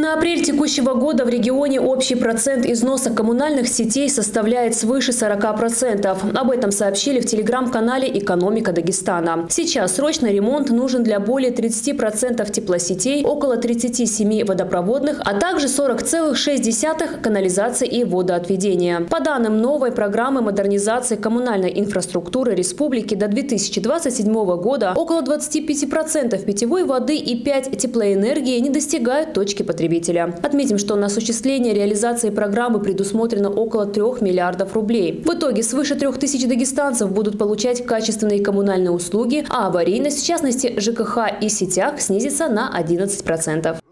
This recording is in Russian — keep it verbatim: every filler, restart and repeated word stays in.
На апрель текущего года в регионе общий процент износа коммунальных сетей составляет свыше сорока процентов. Об этом сообщили в телеграм-канале «Экономика Дагестана». Сейчас срочный ремонт нужен для более тридцати процентов теплосетей, около тридцати семи водопроводных, а также сорока целых шесть десятых канализации и водоотведения. По данным новой программы модернизации коммунальной инфраструктуры республики до две тысячи двадцать седьмого года около двадцати пяти процентов питьевой воды и пяти процентов теплоэнергии не достигают точки потребителя. Отметим, что на осуществление реализации программы предусмотрено около трёх миллиардов рублей. В итоге свыше трех тысяч дагестанцев будут получать качественные коммунальные услуги, а аварийность, в частности ЖКХ и сетях, снизится на одиннадцать процентов.